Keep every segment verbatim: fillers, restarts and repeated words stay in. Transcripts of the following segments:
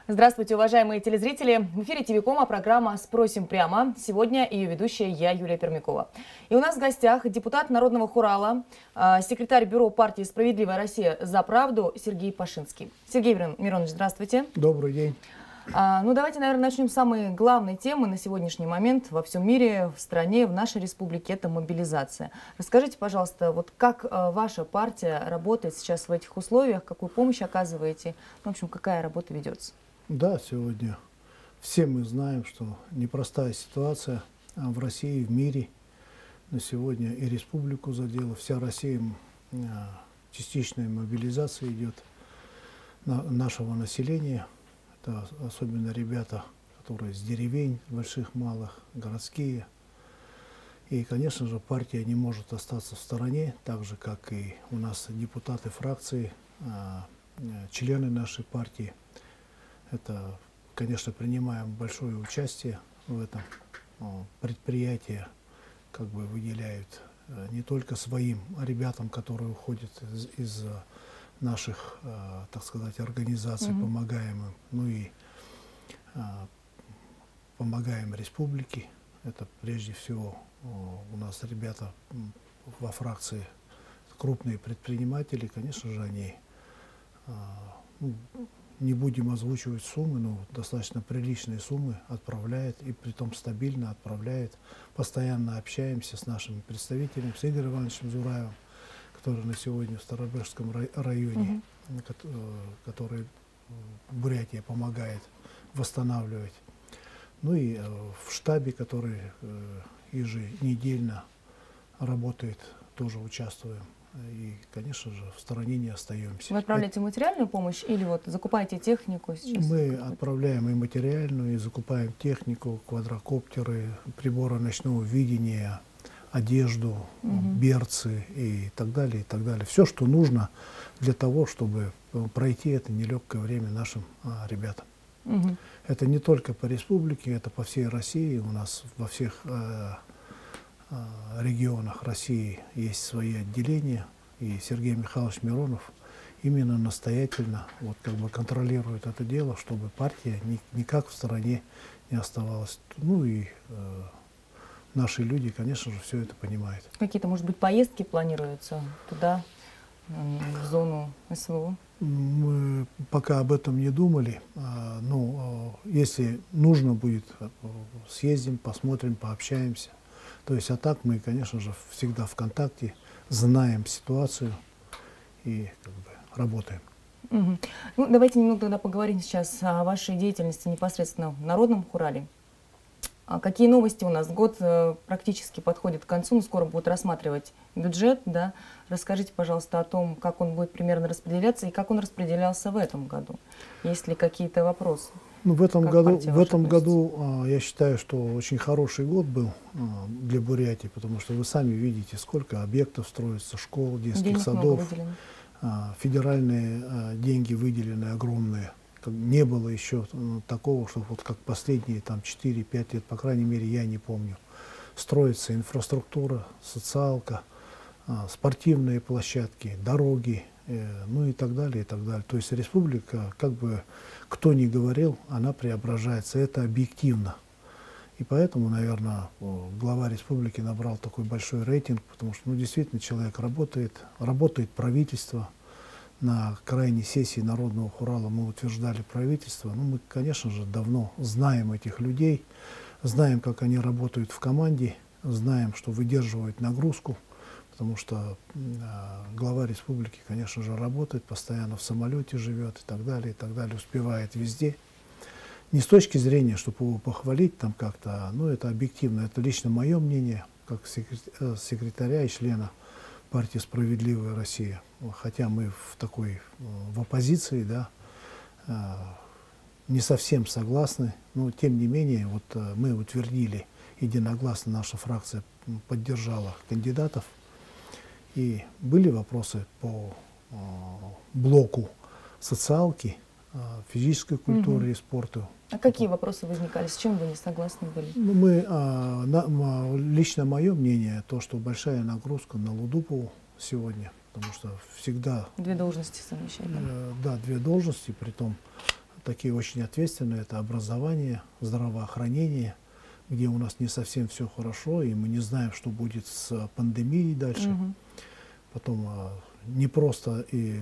Здравствуйте, уважаемые телезрители! В эфире ТВ-кома программа «Спросим прямо». Сегодня ее ведущая я, Юлия Пермякова. И у нас в гостях депутат Народного хурала, секретарь бюро партии «Справедливая Россия за правду» Сергей Пашинский. Сергей Миронович, здравствуйте. Добрый день. А, ну давайте, наверное, начнем с самой главной темы на сегодняшний момент во всем мире, в стране, в нашей республике – это мобилизация. Расскажите, пожалуйста, вот как а, ваша партия работает сейчас в этих условиях, какую помощь оказываете, в общем, какая работа ведется? Да, сегодня все мы знаем, что непростая ситуация в России, в мире. На сегодня и республику задела, вся Россия, частичная мобилизация идет на нашего населения. Это особенно ребята, которые с деревень, больших, малых, городские. И, конечно же, партия не может остаться в стороне, так же, как и у нас депутаты фракции, члены нашей партии. Это, конечно, принимаем большое участие в этом. Предприятия как бы выделяют не только своим ребятам, которые уходят из, из наших, так сказать, организаций, mm-hmm. помогаем им, ну и помогаем республике. Это прежде всего у нас ребята во фракции крупные предприниматели, конечно же, они, ну, не будем озвучивать суммы, но достаточно приличные суммы отправляет, и притом стабильно отправляет. Постоянно общаемся с нашими представителями, с Игорем Ивановичем Зураевым, который на сегодня в Старобежском районе, mm-hmm. который Бурятия помогает восстанавливать. Ну и в штабе, который еженедельно работает, тоже участвуем. И, конечно же, в стороне не остаемся. Вы отправляете материальную помощь или вот закупаете технику сейчас? Мы отправляем и материальную, и закупаем технику, квадрокоптеры, приборы ночного видения, одежду, угу. берцы и так далее, и так далее. Все, что нужно для того, чтобы пройти это нелегкое время нашим а, ребятам. Угу. Это не только по республике, это по всей России. У нас во всех а, а, регионах России есть свои отделения, и Сергей Михайлович Миронов именно настоятельно вот, как бы контролирует это дело, чтобы партия ни, никак в стороне не оставалась. Ну и э, наши люди, конечно же, все это понимают. Какие-то, может быть, поездки планируются туда, в зону СВО? Мы пока об этом не думали. Ну, если нужно будет, съездим, посмотрим, пообщаемся. То есть, а так мы, конечно же, всегда в контакте, знаем ситуацию и как бы работаем. Угу. Ну, давайте немного тогда поговорим сейчас о вашей деятельности непосредственно в Народном хурале. А какие новости у нас? Год э, практически подходит к концу, мы скоро будут рассматривать бюджет, да? Расскажите, пожалуйста, о том, как он будет примерно распределяться и как он распределялся в этом году. Есть ли какие-то вопросы? Ну, в этом году, в этом году а, я считаю, что очень хороший год был а, для Бурятии, потому что вы сами видите, сколько объектов строится, школ, детских Денег садов, а, федеральные а, деньги выделены огромные. Не было еще ну, такого, что вот как последние там четыре-пять лет, по крайней мере, я не помню. Строится инфраструктура, социалка, а, спортивные площадки, дороги, э, ну и так далее, и так далее. То есть республика, как бы кто ни говорил, она преображается, это объективно. И поэтому, наверное, глава республики набрал такой большой рейтинг, потому что ну, действительно человек работает, работает правительство. На крайней сессии Народного хурала мы утверждали правительство. Ну, мы, конечно же, давно знаем этих людей, знаем, как они работают в команде, знаем, что выдерживают нагрузку, потому что э, глава республики, конечно же, работает, постоянно в самолете живет и так далее, и так далее, успевает везде. Не с точки зрения, чтобы его похвалить там как-то, но это объективно, это лично мое мнение, как секретаря и члена партии «Справедливая Россия». Хотя мы в такой, в оппозиции, да, не совсем согласны, но тем не менее, вот мы утвердили единогласно, наша фракция поддержала кандидатов, и были вопросы по блоку социалки, физической культуры, угу. и спорту. А какие вопросы возникали? С чем вы не согласны были? Ну, мы, а, на, лично мое мнение, то, что большая нагрузка на Лудупову сегодня, потому что всегда... Две должности совмещать. Э, да, две должности, притом такие очень ответственные. Это образование, здравоохранение, где у нас не совсем все хорошо, и мы не знаем, что будет с пандемией дальше. Мгм. Потом а, не просто и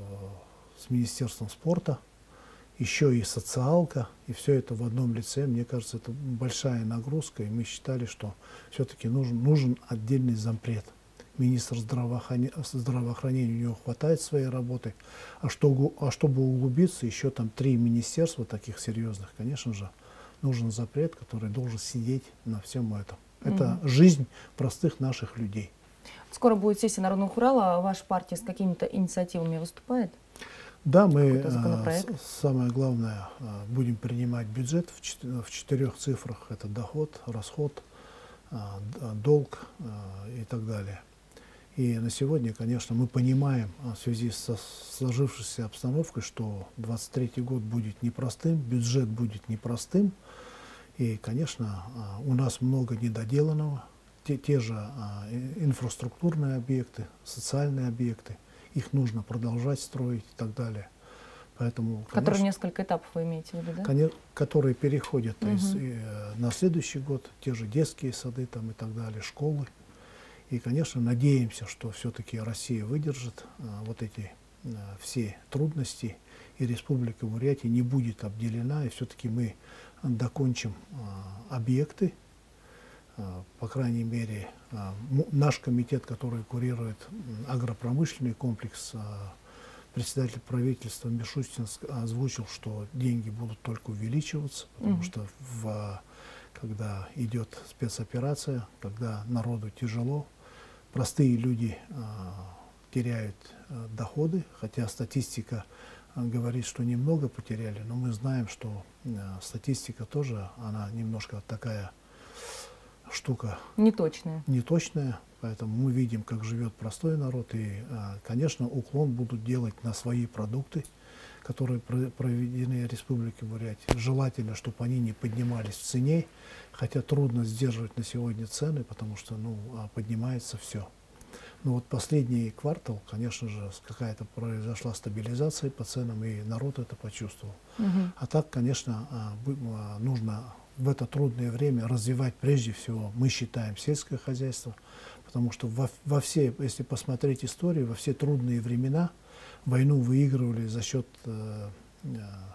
а, с Министерством спорта, еще и социалка, и все это в одном лице. Мне кажется, это большая нагрузка, и мы считали, что все-таки нужен, нужен отдельный зампред. Министр здравоохранения, здравоохранения, у него хватает своей работы, а, что, а чтобы углубиться, еще там три министерства таких серьезных, конечно же, нужен запрет, который должен сидеть на всем этом. Это Мгм. жизнь простых наших людей. Скоро будет сессия Народного хурала. Ваша партия с какими-то инициативами выступает? Да, мы, Какой-то э, законопроект? с- самое главное, э, будем принимать бюджет в, чет- в четырех цифрах. Это доход, расход, э, д- долг э, и так далее. И на сегодня, конечно, мы понимаем а, в связи со сложившейся обстановкой, что двадцать третий год будет непростым, бюджет будет непростым. И, конечно, а, у нас много недоделанного. Те, те же а, и- инфраструктурные объекты, социальные объекты, их нужно продолжать строить и так далее. Поэтому, Который конечно, несколько этапов вы имеете в виду, да? коне- которые переходят из, Мгм. э, на следующий год, те же детские сады там, и так далее, школы. И, конечно, надеемся, что все-таки Россия выдержит а, вот эти а, все трудности, и Республика Бурятия не будет обделена, и все-таки мы докончим а, объекты. А, по крайней мере, а, м- наш комитет, который курирует м, агропромышленный комплекс, а, председатель правительства Мишустин ск- озвучил, что деньги будут только увеличиваться, потому Мгм. что в, когда идет спецоперация, когда народу тяжело, простые люди а, теряют а, доходы, хотя статистика а, говорит, что немного потеряли, но мы знаем, что а, статистика тоже, она немножко такая штука Неточные. неточная, поэтому мы видим, как живет простой народ, и, а, конечно, уклон будут делать на свои продукты, которые про- проведены в Республике Бурятия. Желательно, чтобы они не поднимались в цене, хотя трудно сдерживать на сегодня цены, потому что ну, а, поднимается все. Но вот последний квартал, конечно же, с- какая-то произошла стабилизация по ценам, и народ это почувствовал. Мгм. А так, конечно, а, бы- а, нужно в это трудное время развивать прежде всего, мы считаем, сельское хозяйство, потому что во, во все, если посмотреть историю, во все трудные времена войну выигрывали за счет э, э,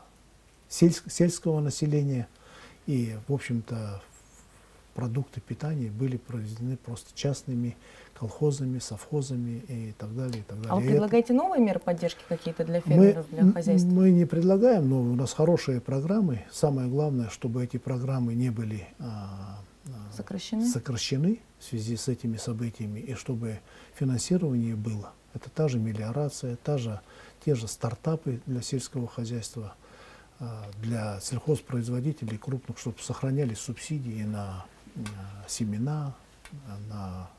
сельск- сельского населения, и, в общем-то, продукты питания были произведены просто частными колхозами, совхозами и так далее, и так далее. А вы И это- предлагаете новые меры поддержки какие-то для мы, фермеров, для м, хозяйств? мы не предлагаем, но у нас хорошие программы. Самое главное, чтобы эти программы не были а, а, Сокращены? сокращены в связи с этими событиями, и чтобы финансирование было. Это та же мелиорация, та же, те же стартапы для сельского хозяйства, а, для сельхозпроизводителей крупных, чтобы сохранялись субсидии на, на семена, на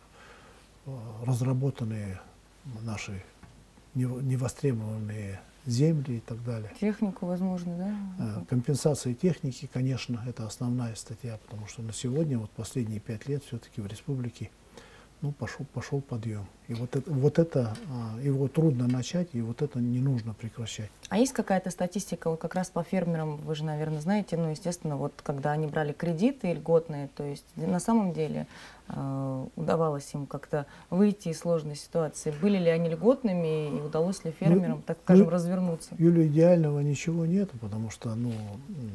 а, разработанные наши нево- невостребованные земли и так далее. Технику, возможно, Э, да? Компенсация техники, конечно, это основная статья, потому что на сегодня, вот последние пять лет, все-таки в республике ну, пошел, пошел подъем. И вот это, вот это а, его трудно начать, и вот это не нужно прекращать. А есть какая-то статистика вот как раз по фермерам, вы же, наверное, знаете, ну, естественно, вот когда они брали кредиты льготные, то есть на самом деле э, удавалось им как-то выйти из сложной ситуации? Были ли они льготными и удалось ли фермерам, так скажем, ну, развернуться? Юлия, идеального ничего нет, потому что ну, м,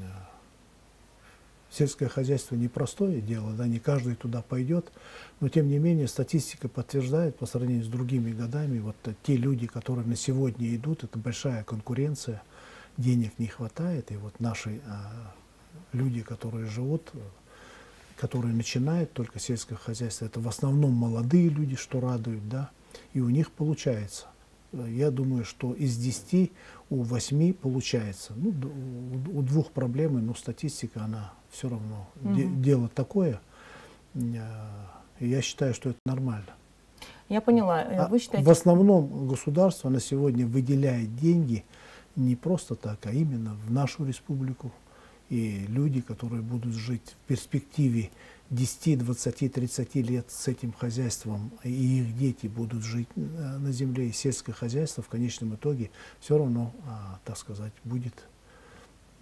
сельское хозяйство непростое дело, да, не каждый туда пойдет, но тем не менее статистика подтверждает по сравнению с другими годами, вот э, те люди, которые на сегодня идут, это большая конкуренция, денег не хватает, и вот наши а, люди, которые живут, э, которые начинают только сельское хозяйство, это в основном молодые люди, что радует, да, и у них получается. Э, Я думаю, что из десяти у восьми получается. Ну, д- у, у двух проблемы, но статистика, она все равно де- Мгм. дело такое. Э, и я считаю, что это нормально. Я поняла. Э, А Вы в считаете, основном государство на сегодня выделяет деньги не просто так, а именно в нашу республику. И люди, которые будут жить в перспективе десяти, двадцати, тридцати лет с этим хозяйством, и их дети будут жить э, на земле, и сельское хозяйство в конечном итоге все равно, а, так сказать, будет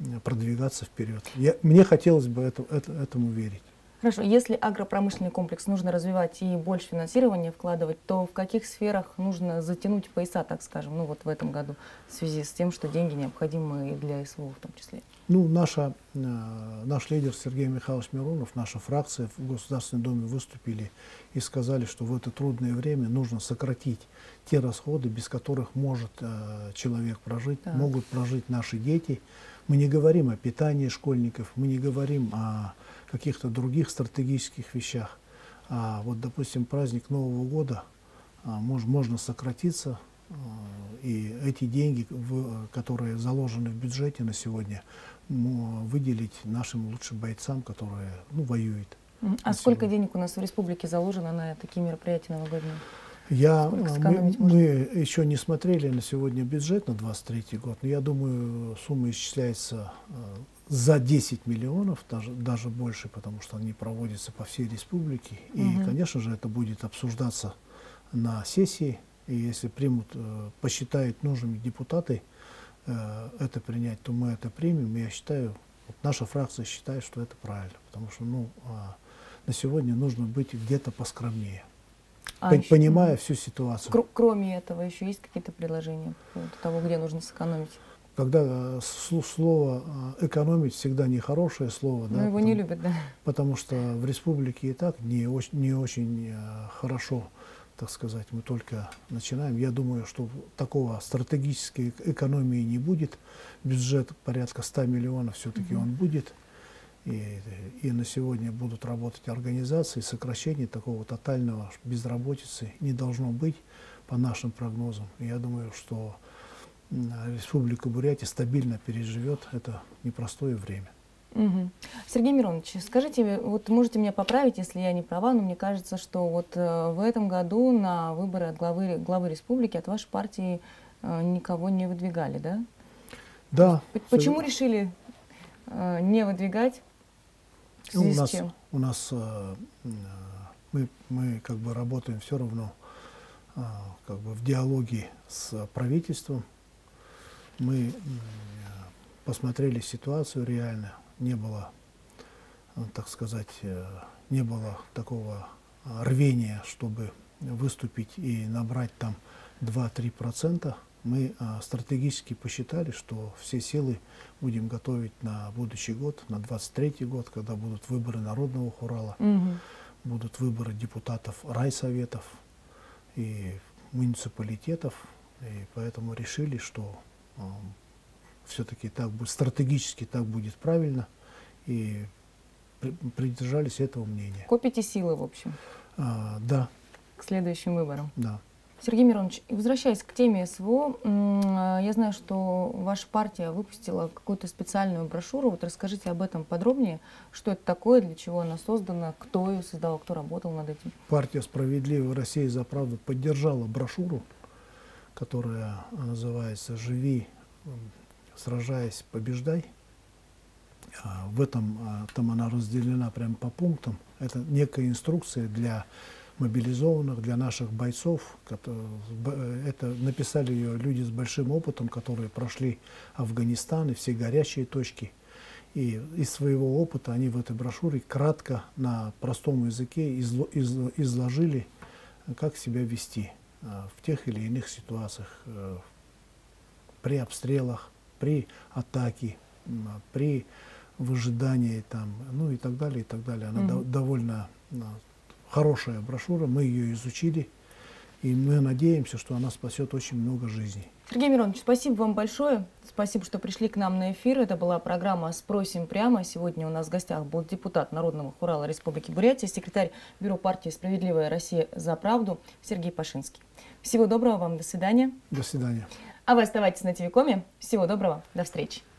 продвигаться вперед. Я, мне хотелось бы это, это, этому верить. Хорошо, если агропромышленный комплекс нужно развивать и больше финансирования вкладывать, то в каких сферах нужно затянуть пояса, так скажем, ну вот в этом году, в связи с тем, что деньги необходимы и для СВО в том числе? Ну, наша, э, наш лидер Сергей Михайлович Миронов, наша фракция в Государственной Думе выступили и сказали, что в это трудное время нужно сократить те расходы, без которых может э, человек прожить, так. могут прожить наши дети. Мы не говорим о питании школьников, мы не говорим о каких-то других стратегических вещах. А вот, допустим, праздник Нового года а, мож, можно сократиться, а, и эти деньги, в, которые заложены в бюджете на сегодня, выделить нашим лучшим бойцам, которые ну, воюют. А сколько сегодня. денег у нас в республике заложено на такие мероприятия новогодние? Я, мы, мы еще не смотрели на сегодня бюджет на двадцать третий год, но я думаю, сумма исчисляется за десять миллионов, даже, даже больше, потому что они проводятся по всей республике. И, угу. конечно же, это будет обсуждаться на сессии. И если примут, посчитают нужными депутаты это принять, то мы это примем. И я считаю, вот наша фракция считает, что это правильно, потому что ну, на сегодня нужно быть где-то поскромнее. А понимая еще, всю ситуацию. Кр кроме этого, еще есть какие-то предложения по поводу того, где нужно сэкономить? Когда слово «экономить» всегда нехорошее слово. Но да, его потому, не любят, да. Потому что в республике и так не очень, не очень хорошо, так сказать, мы только начинаем. Я думаю, что такого стратегической экономии не будет. Бюджет порядка ста миллионов все-таки угу. он будет. И, и на сегодня будут работать организации, сокращение такого тотального безработицы не должно быть по нашим прогнозам. И я думаю, что Республика Бурятия стабильно переживет это непростое время. Угу. Сергей Миронович, скажите, вот можете меня поправить, если я не права, но мне кажется, что вот э, в этом году на выборы от главы, главы республики от вашей партии э, никого не выдвигали, да? Да. Почему все... решили э, не выдвигать? В связи ну, у нас, с чем? У нас э, мы, мы как бы работаем все равно э, как бы в диалоге с правительством. Мы э, посмотрели ситуацию реально. Не было, так сказать, не было такого рвения, чтобы выступить и набрать там два-три процента. Мы а, стратегически посчитали, что все силы будем готовить на будущий год, на двадцать третий год, когда будут выборы Народного хурала, угу. будут выборы депутатов райсоветов и муниципалитетов. И поэтому решили, что а, все-таки так будет, стратегически так будет правильно, и при, придержались этого мнения. Копите силы, в общем? А, да. К следующим выборам? Да. Сергей Миронович, возвращаясь к теме СВО, я знаю, что ваша партия выпустила какую-то специальную брошюру. Вот расскажите об этом подробнее. Что это такое, для чего она создана, кто ее создал, кто работал над этим? Партия «Справедливая Россия за правду» поддержала брошюру, которая называется «Живи, сражаясь, побеждай». В этом там она разделена прямо по пунктам. Это некая инструкция для мобилизованных, для наших бойцов. Это написали ее люди с большим опытом, которые прошли Афганистан и все горячие точки. И из своего опыта они в этой брошюре кратко на простом языке изложили, как себя вести в тех или иных ситуациях, при обстрелах, при атаке, при выжидании, там, ну и так далее, и так далее. Она mm-hmm. до, довольно хорошая брошюра, мы ее изучили, и мы надеемся, что она спасет очень много жизней. Сергей Миронович, спасибо вам большое. Спасибо, что пришли к нам на эфир. Это была программа «Спросим прямо». Сегодня у нас в гостях был депутат Народного хурала Республики Бурятия, секретарь Бюро партии «Справедливая Россия за правду» Сергей Пашинский. Всего доброго вам, до свидания. До свидания. А вы оставайтесь на ТВ Коме. Всего доброго, до встречи.